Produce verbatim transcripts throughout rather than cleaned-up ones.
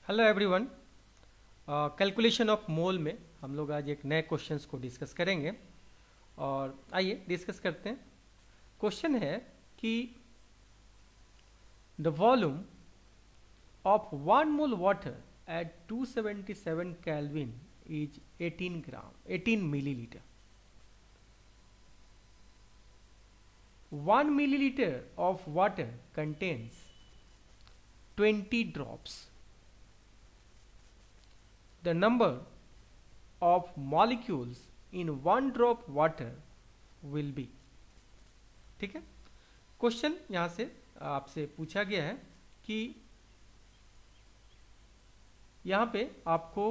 Hello everyone. Calculation of mole में हम लोग आज एक नए क्वेश्चंस को डिस्कस करेंगे और आइए डिस्कस करते हैं। क्वेश्चन है कि the volume of one mole water at two seventy seven kelvin is eighteen gram eighteen millilitre. One millilitre of water contains twenty drops. The number of molecules in one drop water will be। ठीक है, question यहां से आपसे पूछा गया है कि यहां पे आपको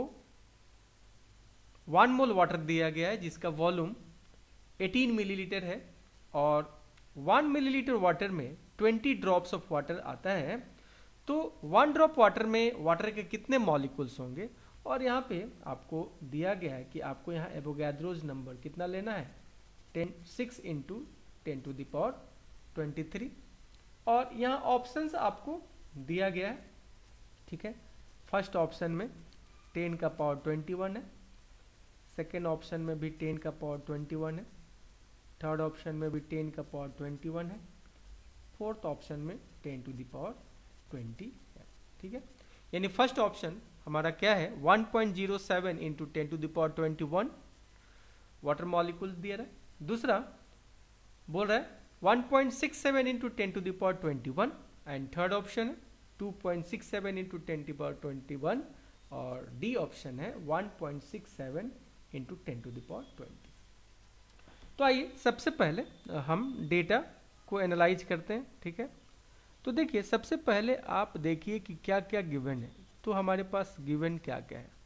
वन मोल वाटर दिया गया है जिसका वॉल्यूम एटीन मिलीलीटर है और वन मिलीलीटर वाटर में ट्वेंटी ड्रॉप्स ऑफ वाटर आता है। तो वन ड्रॉप वाटर में वाटर के कितने मॉलिक्यूल्स होंगे और यहाँ पे आपको दिया गया है कि आपको यहाँ एवोगैड्रोज नंबर कितना लेना है, ten six into ten to the power twenty three. और यहाँ ऑप्शंस आपको दिया गया है। ठीक है, फर्स्ट ऑप्शन में टेन का पावर ट्वेंटी वन है, सेकेंड ऑप्शन में भी टेन का पावर ट्वेंटी वन है, थर्ड ऑप्शन में भी टेन का पावर ट्वेंटी वन है, फोर्थ ऑप्शन में ten to the power twenty है। ठीक है, यानी फर्स्ट ऑप्शन हमारा क्या है, one point zero seven into ten to the power twenty one water molecule दिया रहा है। दूसरा बोल रहा है one point six seven into ten to the power twenty one and third option है two point six seven into ten to the power twenty one और D option है one point six seven into ten to the power twenty. तो आइए सबसे पहले हम data को analyse करते हैं। ठीक है, तो देखिए सबसे पहले आप देखिए कि क्या क्या गिवन है। तो हमारे पास गिवन क्या क्या है,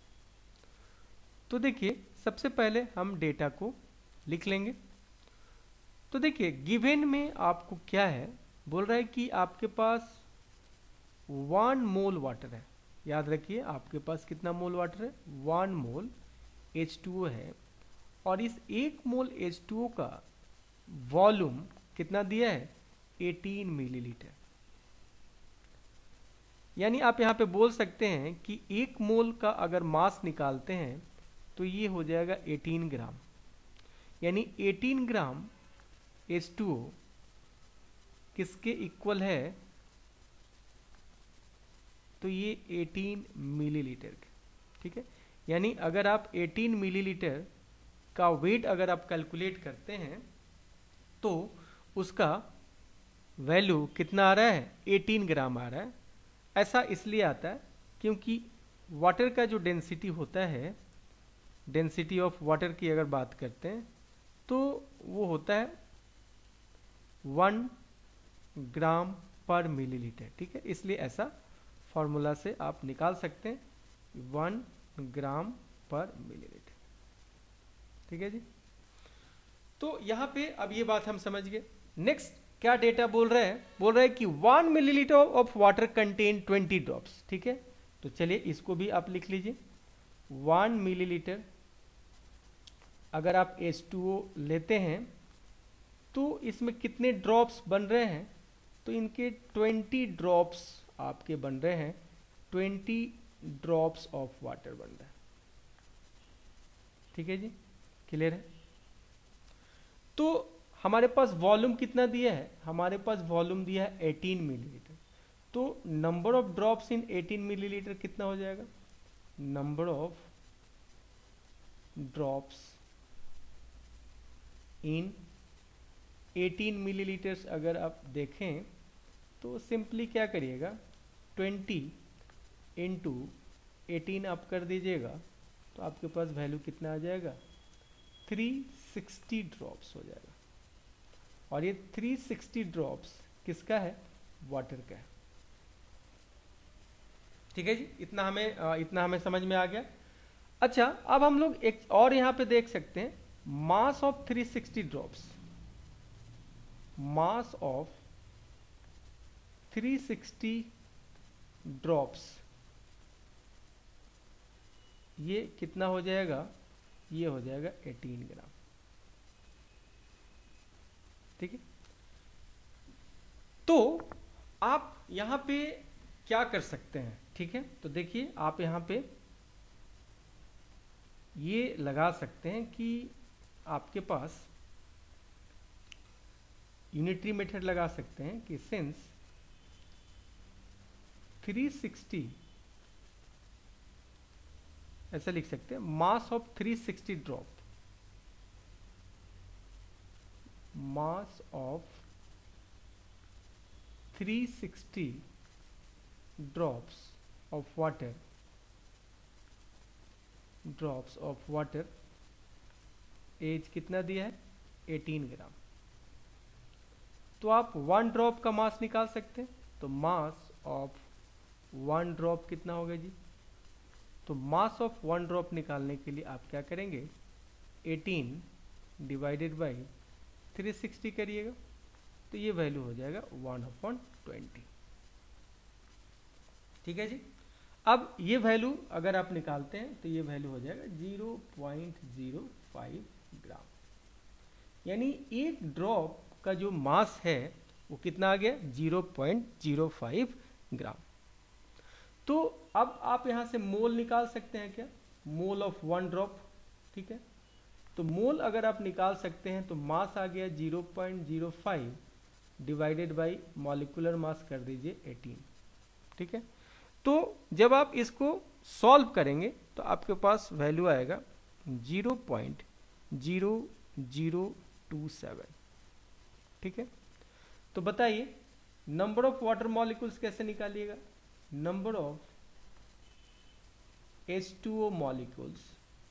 तो देखिए सबसे पहले हम डेटा को लिख लेंगे। तो देखिए गिवन में आपको क्या है, बोल रहा है कि आपके पास वन मोल वाटर है। याद रखिए आपके पास कितना मोल वाटर है, one mole H two O है और इस एक मोल एच टू ओ का वॉल्यूम कितना दिया है, एटीन मिलीलीटर। यानी आप यहाँ पे बोल सकते हैं कि एक मोल का अगर मास निकालते हैं तो ये हो जाएगा एटीन ग्राम। यानी eighteen gram H two O किसके इक्वल है, तो ये एटीन मिलीलीटर के। ठीक है, यानी अगर आप एटीन मिलीलीटर का वेट अगर आप कैलकुलेट करते हैं तो उसका वैल्यू कितना आ रहा है, एटीन ग्राम आ रहा है। ऐसा इसलिए आता है क्योंकि वाटर का जो डेंसिटी होता है, डेंसिटी ऑफ वाटर की अगर बात करते हैं तो वो होता है वन ग्राम पर मिलीलीटर। ठीक है, इसलिए ऐसा फॉर्मूला से आप निकाल सकते हैं वन ग्राम पर मिलीलीटर। ठीक है जी, तो यहाँ पे अब ये बात हम समझ गए। नेक्स्ट क्या डेटा बोल रहा है, बोल रहा है कि one millilitre of water contain twenty drops. ठीक है, तो चलिए इसको भी आप लिख लीजिए। वन मिलीलीटर अगर आप एच टू ओ लेते हैं तो इसमें कितने ड्रॉप्स बन रहे हैं, तो इनके ट्वेंटी ड्रॉप्स आपके बन रहे हैं, ट्वेंटी ड्रॉप्स ऑफ वाटर बन रहा है। ठीक है जी, क्लियर है। तो हमारे पास वॉल्यूम कितना दिया है, हमारे पास वॉल्यूम दिया है एटीन मिलीलीटर। तो number of drops in eighteen millilitre कितना हो जाएगा, number of drops in eighteen millilitres अगर आप देखें तो सिंपली क्या करिएगा, ट्वेंटी इंटू एटीन आप कर दीजिएगा तो आपके पास वैल्यू कितना आ जाएगा, थ्री सिक्सटी ड्रॉप्स हो जाएगा। और ये थ्री सिक्सटी ड्रॉप्स किसका है, वाटर का है। ठीक है जी, इतना हमें इतना हमें समझ में आ गया। अच्छा, अब हम लोग एक और यहाँ पे देख सकते हैं, mass of three sixty drops, mass of three sixty drops ये कितना हो जाएगा, ये हो जाएगा एटीन ग्राम। ठीक है, तो आप यहाँ पे क्या कर सकते हैं, ठीक है। तो देखिए आप यहाँ पे ये लगा सकते हैं कि आपके पास यूनिटरी मेथड लगा सकते हैं कि सिंस थ्री सिक्सटी, ऐसा लिख सकते हैं, mass of three sixty drop, mass of three sixty drops of water, drops of water, एज कितना दिया है, एटीन ग्राम। तो आप वन ड्रॉप का मास निकाल सकते हैं। तो मास ऑफ वन ड्रॉप कितना होगा जी? तो मास ऑफ वन ड्रॉप निकालने के लिए आप क्या करेंगे, eighteen divided by three sixty करिएगा, तो ये वैल्यू हो जाएगा वन अपॉन ट्वेंटी, ठीक है जी। अब ये वैल्यू अगर आप निकालते हैं तो ये वैल्यू हो जाएगा zero point zero five gram, यानी एक ड्रॉप का जो मास है वो कितना आ गया, zero point zero five gram. तो अब आप यहाँ से मोल निकाल सकते हैं क्या, मोल ऑफ वन ड्रॉप, ठीक है। तो मोल अगर आप निकाल सकते हैं तो मास आ गया zero point zero five divided by molecular mass कर दीजिए एटीन, ठीक है। तो जब आप इसको सॉल्व करेंगे तो आपके पास वैल्यू आएगा zero point zero zero two seven, ठीक है। तो बताइए नंबर ऑफ वाटर मॉलिक्यूल्स कैसे निकालिएगा, number of H two O molecules,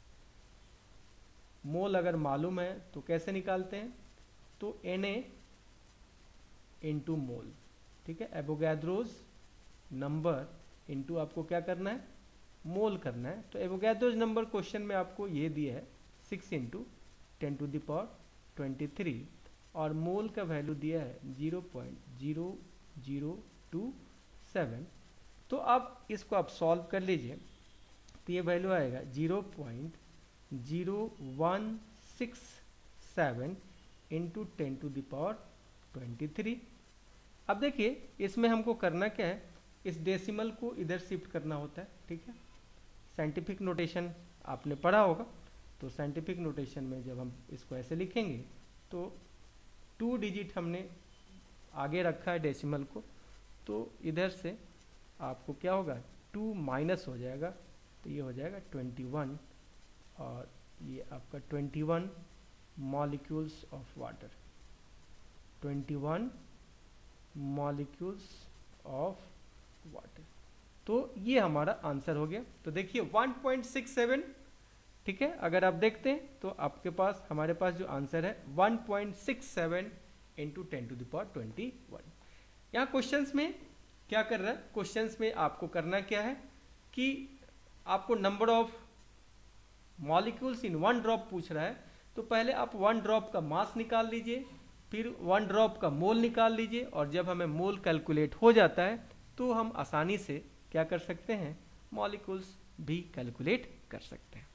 mole अगर मालूम है तो कैसे निकालते हैं, तो एन ए इंटू मोल, ठीक है। एवोगैड्रोज नंबर इंटू आपको क्या करना है, मोल करना है। तो एवोगैड्रोज नंबर क्वेश्चन में आपको ये दिया है six into ten to the power twenty three, और मोल का वैल्यू दिया है zero point zero zero two seven. तो आप इसको आप सॉल्व कर लीजिए तो ये वैल्यू आएगा zero point zero one six seven into ten to the power twenty three. अब देखिए इसमें हमको करना क्या है, इस डेसिमल को इधर शिफ्ट करना होता है, ठीक है। साइंटिफिक नोटेशन आपने पढ़ा होगा, तो साइंटिफिक नोटेशन में जब हम इसको ऐसे लिखेंगे तो टू डिजिट हमने आगे रखा है डेसिमल को, तो इधर से आपको क्या होगा, टू माइनस हो जाएगा, तो ये हो जाएगा ट्वेंटी वन, और ये आपका twenty one molecules of water, twenty one molecules of water. तो ये हमारा आंसर हो गया। तो देखिए वन पॉइंट सिक्स सेवन, ठीक है। अगर आप देखते हैं तो आपके पास हमारे पास जो आंसर है one point six seven into ten to the power twenty one. यहाँ क्वेश्चंस में क्या कर रहा है, क्वेश्चंस में आपको करना क्या है कि आपको number of molecules in one drop पूछ रहा है, तो पहले आप वन ड्रॉप का मास निकाल लीजिए, फिर वन ड्रॉप का मोल निकाल लीजिए, और जब हमें मोल कैलकुलेट हो जाता है तो हम आसानी से क्या कर सकते हैं, मॉलिक्यूल्स भी कैलकुलेट कर सकते हैं।